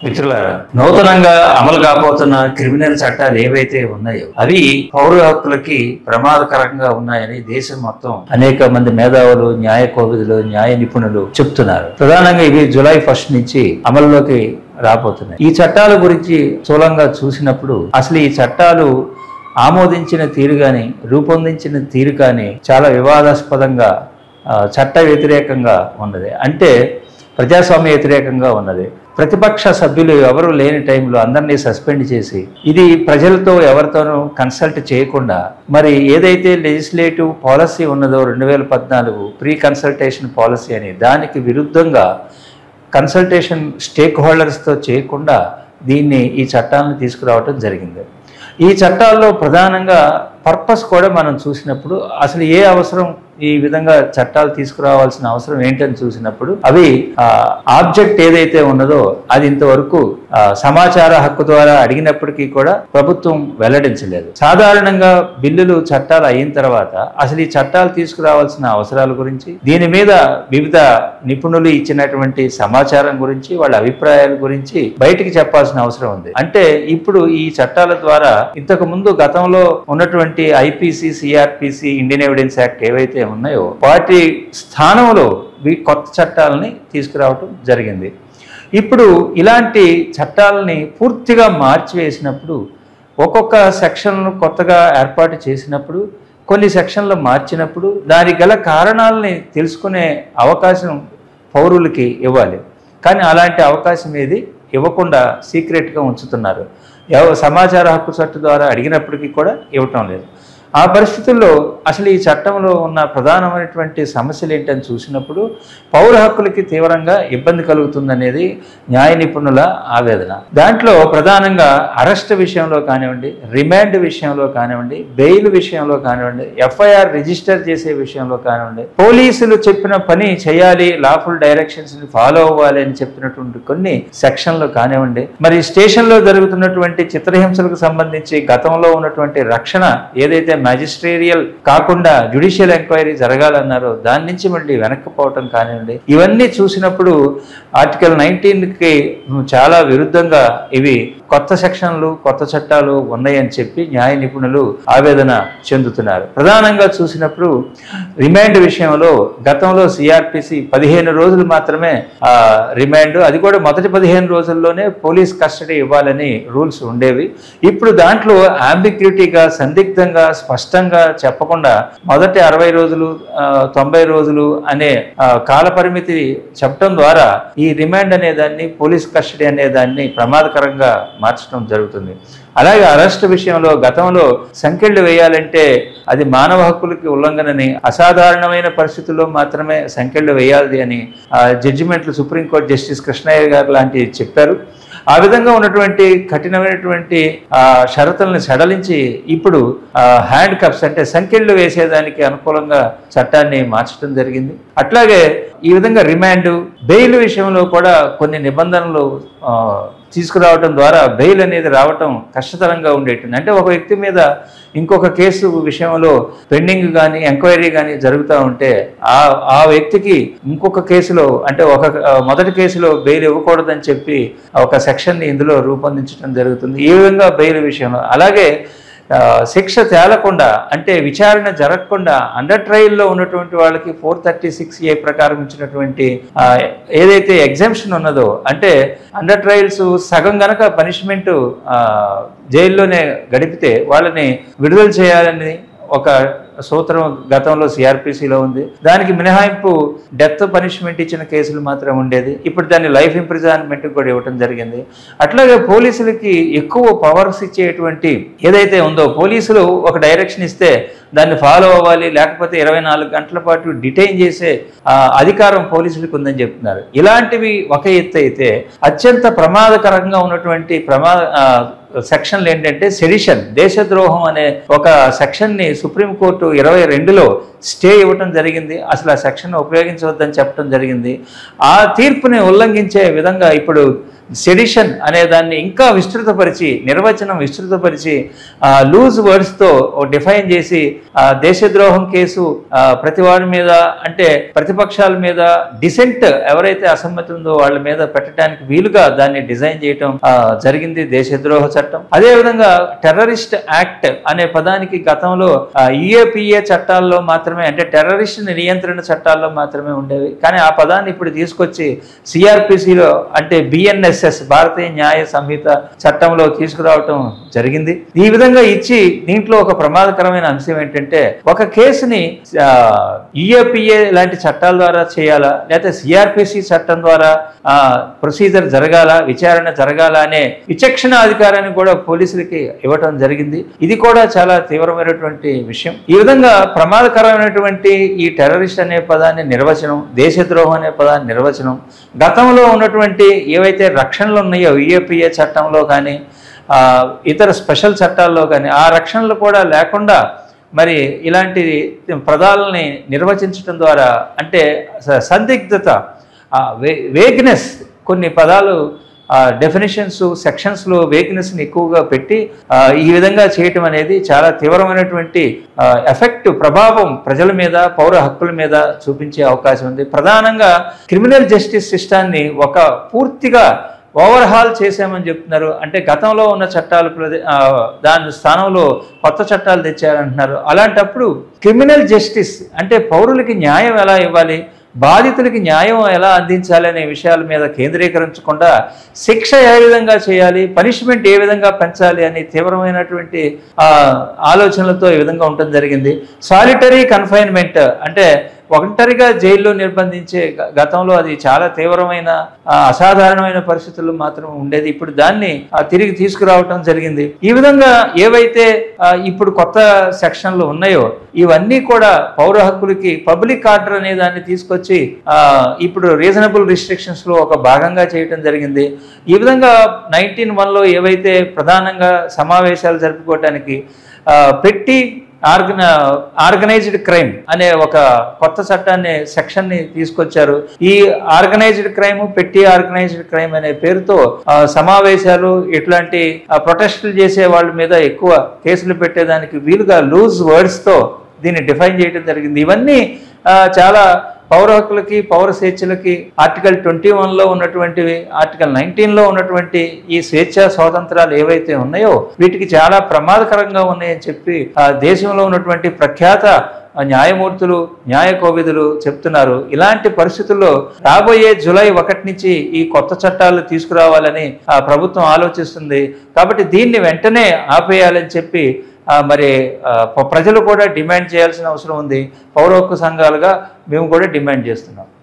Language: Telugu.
మిత్రులారా, నూతనంగా అమలు కాబోతున్న క్రిమినల్ చట్టాలు ఏవైతే ఉన్నాయో అవి పౌర హక్కులకి ప్రమాదకరంగా ఉన్నాయని దేశం మొత్తం అనేక మంది మేధావులు, న్యాయ కోవిదులు, న్యాయ నిపుణులు చెప్తున్నారు. ప్రధానంగా ఇవి జూలై 1 నుంచి అమలులోకి రాబోతున్నాయి. ఈ చట్టాల గురించి స్థూలంగా చూసినప్పుడు అసలు ఈ చట్టాలు ఆమోదించిన తీరు కానీ, రూపొందించిన తీరు కానీ చాలా వివాదాస్పదంగా, చట్ట వ్యతిరేకంగా ఉన్నది. అంటే ప్రజాస్వామ్య వ్యతిరేకంగా ఉన్నది. ప్రతిపక్ష సభ్యులు ఎవరు లేని టైంలో అందరినీ సస్పెండ్ చేసి, ఇది ప్రజలతో ఎవరితోనూ కన్సల్ట్ చేయకుండా, మరి ఏదైతే లెజిస్లేటివ్ పాలసీ ఉన్నదో 2014 ప్రీ కన్సల్టేషన్ పాలసీ అని, దానికి విరుద్ధంగా కన్సల్టేషన్ స్టేక్ హోల్డర్స్తో చేయకుండా ఈ చట్టాలను తీసుకురావటం జరిగింది. ఈ చట్టాల్లో ప్రధానంగా పర్పస్ కూడా మనం చూసినప్పుడు అసలు ఏ అవసరం, ఈ విధంగా చట్టాలు తీసుకురావాల్సిన అవసరం ఏంటని చూసినప్పుడు అవి ఆబ్జెక్ట్ ఏదైతే ఉన్నదో అది ఇంతవరకు సమాచార హక్కు ద్వారా అడిగినప్పటికీ కూడా ప్రభుత్వం వెల్లడించలేదు. సాధారణంగా బిల్లులు, చట్టాలు అయిన తర్వాత అసలు ఈ చట్టాలు తీసుకురావాల్సిన అవసరాల గురించి, దీని మీద వివిధ నిపుణులు ఇచ్చినటువంటి సమాచారం గురించి, వాళ్ళ అభిప్రాయాల గురించి బయటికి చెప్పాల్సిన అవసరం ఉంది. అంటే ఇప్పుడు ఈ చట్టాల ద్వారా ఇంతకు ముందు గతంలో ఉన్నటువంటి IPC, CrPC, Indian evidence act ఏవైతే ఉన్నాయో వాటి స్థానంలో కొత్త చట్టాలని తీసుకురావటం జరిగింది. ఇప్పుడు ఇలాంటి చట్టాలని పూర్తిగా మార్చివేసినప్పుడు, ఒక్కొక్క సెక్షన్ను కొత్తగా ఏర్పాటు చేసినప్పుడు, కొన్ని సెక్షన్లు మార్చినప్పుడు దానికి గల కారణాలని తెలుసుకునే అవకాశం పౌరులకి ఇవ్వాలి. కానీ అలాంటి అవకాశం ఏది ఇవ్వకుండా సీక్రెట్గా ఉంచుతున్నారు. సమాచార హక్కు చట్టం ద్వారా అడిగినప్పటికీ కూడా ఇవ్వటం లేదు. ఆ పరిస్థితుల్లో అసలు ఈ చట్టంలో ఉన్న ప్రధానమైనటువంటి సమస్యలు ఏంటని చూసినప్పుడు పౌర హక్కులకి తీవ్రంగా ఇబ్బంది కలుగుతుందనేది న్యాయ నిపుణుల ఆవేదన. దాంట్లో ప్రధానంగా అరెస్ట్ విషయంలో కానివ్వండి, రిమాండ్ విషయంలో కానివ్వండి, బెయిల్ విషయంలో కానివ్వండి, ఎఫ్ఐఆర్ రిజిస్టర్ చేసే విషయంలో కానివ్వండి, పోలీసులు చెప్పిన పని చేయాలి, లాఫుల్ డైరెక్షన్స్ని ఫాలో అవ్వాలి అని చెప్పినటువంటి కొన్ని సెక్షన్లు కానివ్వండి, మరి స్టేషన్లో జరుగుతున్నటువంటి చిత్రహింసలకు సంబంధించి గతంలో ఉన్నటువంటి రక్షణ ఏదైతే మ్యాజిస్ట్రేరియల్ కాకుండా జ్యుడిషియల్ ఎంక్వైరీ జరగాలన్నారో దాని నుంచి మళ్ళీ వెనక్కిపోవటం కానివ్వండి, ఇవన్నీ చూసినప్పుడు ఆర్టికల్ 19కి చాలా విరుద్ధంగా ఇవి కొత్త సెక్షన్లు, కొత్త చట్టాలు ఉన్నాయని చెప్పి న్యాయ నిపుణులు ఆవేదన చెందుతున్నారు. ప్రధానంగా చూసినప్పుడు రిమాండ్ విషయంలో గతంలో సిఆర్పిసి 15 రోజులు మాత్రమే రిమాండ్, అది కూడా మొదటి 15 రోజుల్లోనే పోలీస్ కస్టడీ ఇవ్వాలని రూల్స్ ఉండేవి. ఇప్పుడు దాంట్లో అంబిగ్యూటీగా, సందిగ్ధంగా, స్పష్టంగా చెప్పకుండా మొదటి 60 రోజులు, 90 రోజులు అనే కాల పరిమితి చెప్పడం ద్వారా ఈ రిమాండ్ అనేదాన్ని, పోలీస్ కస్టడీ అనేదాన్ని ప్రమాదకరంగా మార్చడం జరుగుతుంది. అలాగే అరెస్ట్ విషయంలో గతంలో సంకెళ్లు వేయాలంటే అది మానవ హక్కులకి ఉల్లంఘనని, అసాధారణమైన పరిస్థితుల్లో మాత్రమే సంకెళ్లు వేయాలి అని జడ్జిమెంట్లు సుప్రీంకోర్టు జస్టిస్ కృష్ణయ్య గారు లాంటివి చెప్పారు. ఆ విధంగా ఉన్నటువంటి కఠినమైనటువంటి షరతులను సడలించి ఇప్పుడు హ్యాండ్ కప్స్ అంటే సంకెళ్లు వేసేదానికి అనుకూలంగా చట్టాన్ని మార్చడం జరిగింది. అట్లాగే ఈ విధంగా రిమాండ్, బెయిల్ విషయంలో కూడా కొన్ని నిబంధనలు తీసుకురావడం ద్వారా బెయిల్ అనేది రావటం కష్టతరంగా ఉండేటుంది. అంటే ఒక వ్యక్తి మీద ఇంకొక కేసు విషయంలో పెండింగ్ కానీ, ఎంక్వైరీ కానీ జరుగుతూ ఉంటే ఆ వ్యక్తికి ఇంకొక కేసులో, అంటే మొదటి కేసులో బెయిల్ ఇవ్వకూడదని చెప్పి ఒక సెక్షన్ని ఇందులో రూపొందించడం జరుగుతుంది. ఈ విధంగా బెయిల్ విషయంలో, అలాగే శిక్ష తేలకుండా అంటే విచారణ జరగకుండా అండర్ ట్రయల్లో ఉన్నటువంటి వాళ్ళకి 436A ప్రకారం ఇచ్చినటువంటి ఏదైతే ఎగ్జామ్షన్ ఉన్నదో, అంటే అండర్ ట్రయల్స్ సగం గనక పనిష్మెంట్ జైల్లోనే గడిపితే వాళ్ళని విడుదల చేయాలని ఒక సూత్రం గతంలో సిఆర్పిసిలో ఉంది. దానికి మినహాయింపు డెత్ పనిష్మెంట్ ఇచ్చిన కేసులు మాత్రం ఉండేది. ఇప్పుడు దాన్ని లైఫ్ ఇంప్రిజన్మెంట్ కూడా ఇవ్వడం జరిగింది. అట్లాగే పోలీసులకి ఎక్కువ పవర్స్ ఇచ్చేటువంటి ఏదైతే ఉందో, పోలీసులు ఒక డైరెక్షన్ ఇస్తే దాన్ని ఫాలో అవ్వాలి, లేకపోతే 24 గంటల పాటు డిటైన్ చేసే అధికారం పోలీసులకు ఉందని చెప్తున్నారు. ఇలాంటివి ఒక ఎత్తు అయితే, అత్యంత ప్రమాదకరంగా ఉన్నటువంటి సెక్షన్లు ఏంటంటే సెడిషన్, దేశద్రోహం అనే ఒక సెక్షన్ని సుప్రీంకోర్టు 22లో స్టే ఇవ్వటం జరిగింది. అసలు ఆ సెక్షన్ ఉపయోగించవద్దని చెప్పడం జరిగింది. ఆ తీర్పుని ఉల్లంఘించే విధంగా ఇప్పుడు సెడిషన్ అనే దాన్ని ఇంకా విస్తృతపరిచి, నిర్వచనం విస్తృతపరిచి లూజ్ వర్డ్స్తో డిఫైన్ చేసి దేశద్రోహం కేసు ప్రతి వారి మీద అంటే ప్రతిపక్షాల మీద డిసెంట్ ఎవరైతే అసమ్మతి ఉందో వాళ్ళ మీద పెట్టడానికి వీలుగా దాన్ని డిజైన్ చేయటం జరిగింది దేశద్రోహ చట్టం. అదేవిధంగా టెర్రరిస్ట్ యాక్ట్ అనే పదానికి గతంలో యుఏపిఏ చట్టాల్లో మాత్రమే అంటే టెర్రరిస్ట్ నియంత్రణ చట్టాల్లో మాత్రమే ఉండేవి. కానీ ఆ పదాన్ని ఇప్పుడు తీసుకొచ్చి సిఆర్పిసిలో అంటే బిఎన్ఎస్ఎస్ భారతీయ న్యాయ సంహిత చట్టంలో తీసుకురావటం జరిగింది. ఈ విధంగా ఇచ్చి దీంట్లో ఒక ప్రమాదకరమైన అంశం ఏంటంటే ఒక కేసుని యుఏపిఏ లాంటి చట్టాల ద్వారా చేయాలా లేకపోతే సిఆర్పిసి చట్టం ద్వారా ప్రొసీజర్ జరగాల విచారణ జరగాల అనే విచక్షణ అధికారాన్ని కూడా పోలీసులకి ఇవ్వటం జరిగింది. ఇది కూడా చాలా తీవ్రమైనటువంటి విషయం. ఈ విధంగా ప్రమాదకరమైనటువంటి ఈ టెర్రరిస్ట్ అనే పదాన్ని నిర్వచనం, దేశద్రోహం అనే పదాన్ని నిర్వచనం గతంలో ఉన్నటువంటి ఏవైతే రక్షణలు ఉన్నాయో యుఏపిఏ చట్టంలో కానీ ఇతర స్పెషల్ చట్టాల్లో కానీ ఆ రక్షణలు కూడా లేకుండా మరి ఇలాంటి పదాలని నిర్వచించడం ద్వారా అంటే సందిగ్ధత వేగ్నెస్ కొన్ని పదాలు డెఫినేషన్స్ సెక్షన్స్లో వేగ్నెస్ని ఎక్కువగా పెట్టి ఈ విధంగా చేయటం అనేది చాలా తీవ్రమైనటువంటి ఎఫెక్ట్ ప్రభావం ప్రజల మీద పౌర హక్కుల మీద చూపించే అవకాశం ఉంది. ప్రధానంగా క్రిమినల్ జస్టిస్ సిస్టాన్ని ఒక పూర్తిగా ఓవర్హాల్ చేసామని చెప్తున్నారు. అంటే గతంలో ఉన్న చట్టాలు దాని స్థానంలో కొత్త చట్టాలు తెచ్చారంటున్నారు. అలాంటప్పుడు క్రిమినల్ జస్టిస్ అంటే పౌరులకి న్యాయం ఎలా ఇవ్వాలి, బాధితులకి న్యాయం ఎలా అందించాలి అనే విషయాల మీద కేంద్రీకరించకుండా శిక్ష ఏ విధంగా చేయాలి, పనిష్మెంట్ ఏ విధంగా పెంచాలి అని తీవ్రమైనటువంటి ఆలోచనలతో ఈ విధంగా ఉండటం జరిగింది. సాలిటరీ కన్ఫైన్మెంట్ అంటే ఒంటరిగా జైల్లో నిర్బంధించే గతంలో అది చాలా తీవ్రమైన అసాధారణమైన పరిస్థితుల్లో మాత్రం ఉండేది. ఇప్పుడు దాన్ని తిరిగి తీసుకురావటం జరిగింది. ఈ విధంగా ఏవైతే ఇప్పుడు కొత్త సెక్షన్లు ఉన్నాయో ఇవన్నీ కూడా పౌర హక్కులకి పబ్లిక్ ఆర్డర్ అనే దాన్ని తీసుకొచ్చి ఇప్పుడు రీజనబుల్ రిస్ట్రిక్షన్స్ లో ఒక భాగంగా చేయటం జరిగింది. ఈ విధంగా 1901లో ఏవైతే ప్రధానంగా సమావేశాలు జరుపుకోవటానికి పెట్టి ఆర్గనైజ్డ్ క్రైమ్ అనే ఒక కొత్త చట్టాన్ని సెక్షన్ని తీసుకొచ్చారు. ఈ ఆర్గనైజ్డ్ క్రైమ్ పెట్టి ఆర్గనైజ్డ్ క్రైమ్ అనే పేరుతో సమావేశాలు ఇట్లాంటి ప్రొటెస్టులు చేసే వాళ్ళ మీద ఎక్కువ కేసులు పెట్టేదానికి వీలుగా లూజ్ వర్డ్స్ తో దీన్ని డిఫైన్ చేయడం జరిగింది. ఇవన్నీ చాలా పౌర హక్కులకి పౌర స్వేచ్ఛలకి ఆర్టికల్ 21లో ఉన్నటువంటివి ఆర్టికల్ 19లో ఉన్నటువంటి ఈ స్వేచ్ఛ స్వాతంత్రాలు ఏవైతే ఉన్నాయో వీటికి చాలా ప్రమాదకరంగా ఉన్నాయని చెప్పి దేశంలో ఉన్నటువంటి ప్రఖ్యాత న్యాయమూర్తులు న్యాయ కోవిదులు చెప్తున్నారు. ఇలాంటి పరిస్థితుల్లో రాబోయే జూలై 1 నుంచి ఈ కొత్త చట్టాలు తీసుకురావాలని ప్రభుత్వం ఆలోచిస్తుంది. కాబట్టి దీన్ని వెంటనే ఆపేయాలని చెప్పి మరి ప్రజలు కూడా డిమాండ్ చేయాల్సిన అవసరం ఉంది. పౌర హక్కు సంఘాలుగా మేము కూడా డిమాండ్ చేస్తున్నాం.